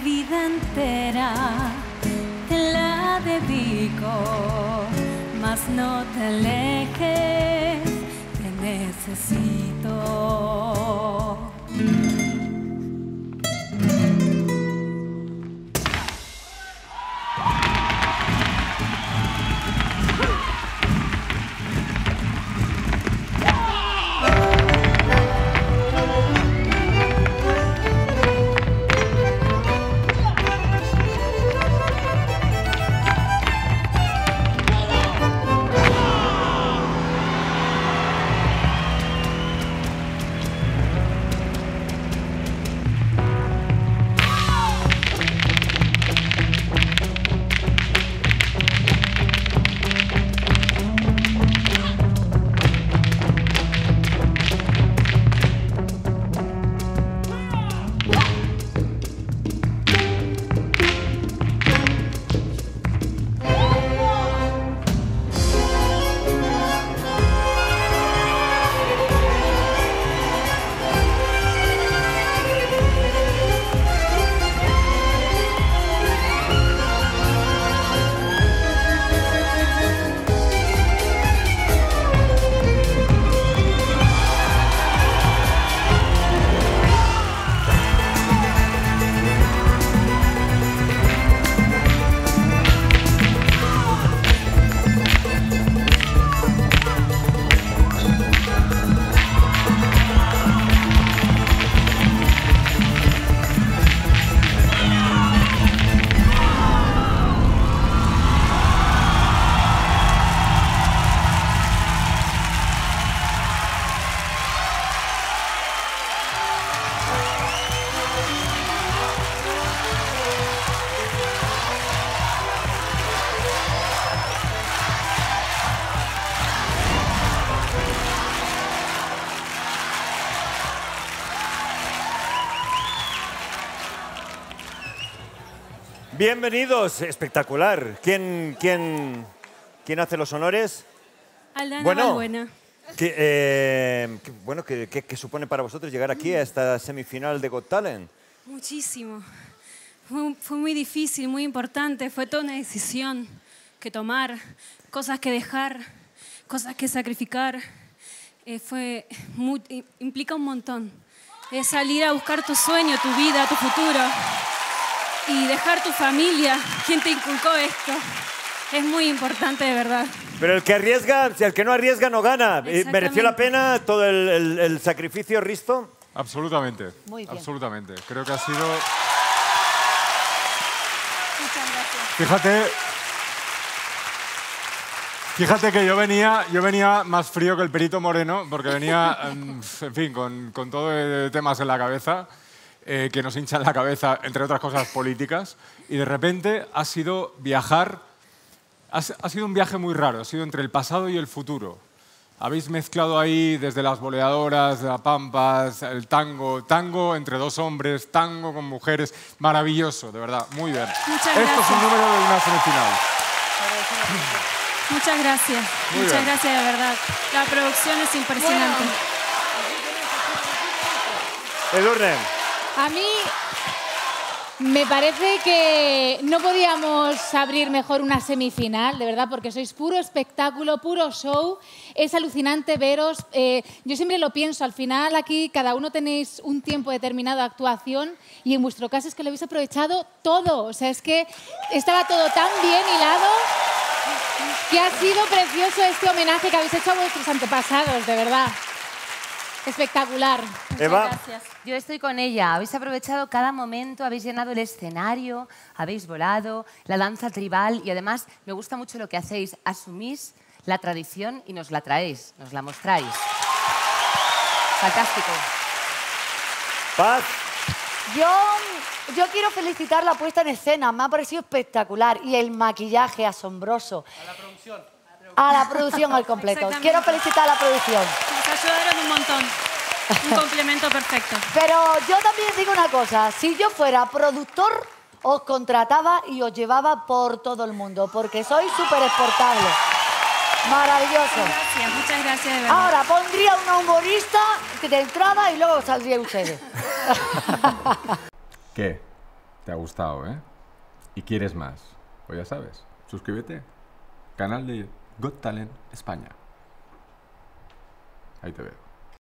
vida entera te la dedico, mas no te alejes, te necesito. Bienvenidos, espectacular. ¿Quién hace los honores? Aldana Balbuena. ¿Qué supone para vosotros llegar aquí a esta semifinal de Got Talent? Muchísimo. Fue muy difícil, muy importante. Fue toda una decisión que tomar, cosas que dejar, cosas que sacrificar. Implica un montón. Es salir a buscar tu sueño, tu vida, tu futuro. Y dejar tu familia. ¿Quién te inculcó esto? Es muy importante, de verdad. Pero el que arriesga, si el que no arriesga no gana. ¿Mereció la pena todo el sacrificio, Risto? Absolutamente. Muy bien. Absolutamente. Creo que ha sido... Muchas gracias. Fíjate que yo venía más frío que el Perito Moreno, porque venía, en fin, con todo de temas en la cabeza. Que nos hinchan la cabeza, entre otras cosas políticas, y de repente ha sido viajar, ha sido un viaje muy raro, ha sido entre el pasado y el futuro. Habéis mezclado ahí desde las boleadoras, la pampas, el tango entre dos hombres, tango con mujeres, maravilloso, de verdad, muy bien. Muchas gracias. Esto es un número de una semifinal. Muchas gracias. Muchas gracias, de verdad. La producción es impresionante. Edurne. A mí me parece que no podíamos abrir mejor una semifinal, de verdad, porque sois puro espectáculo, puro show. Es alucinante veros. Yo siempre lo pienso, al final aquí cada uno tenéis un tiempo determinado de actuación y en vuestro caso es que lo habéis aprovechado todo. O sea, es que estaba todo tan bien hilado que ha sido precioso este homenaje que habéis hecho a vuestros antepasados, de verdad. Espectacular. Eva. Muchas gracias. Yo estoy con ella. Habéis aprovechado cada momento, habéis llenado el escenario, habéis volado, la danza tribal y además me gusta mucho lo que hacéis. Asumís la tradición y nos la traéis, nos la mostráis. Fantástico. Paz. Yo quiero felicitar la puesta en escena, me ha parecido espectacular y el maquillaje asombroso. A la producción. A la producción al completo. Quiero felicitar a la producción. Nos ayudaron un montón. Un complemento perfecto. Pero yo también digo una cosa, si yo fuera productor, os contrataba y os llevaba por todo el mundo, porque sois súper exportable. Maravilloso. Muchas gracias, de verdad. Ahora pondría una humorista de entrada y luego saldría ustedes. ¿Qué? Te ha gustado, ¿eh? Y quieres más. Pues ya sabes, suscríbete. Canal de Got Talent España. Ahí te veo.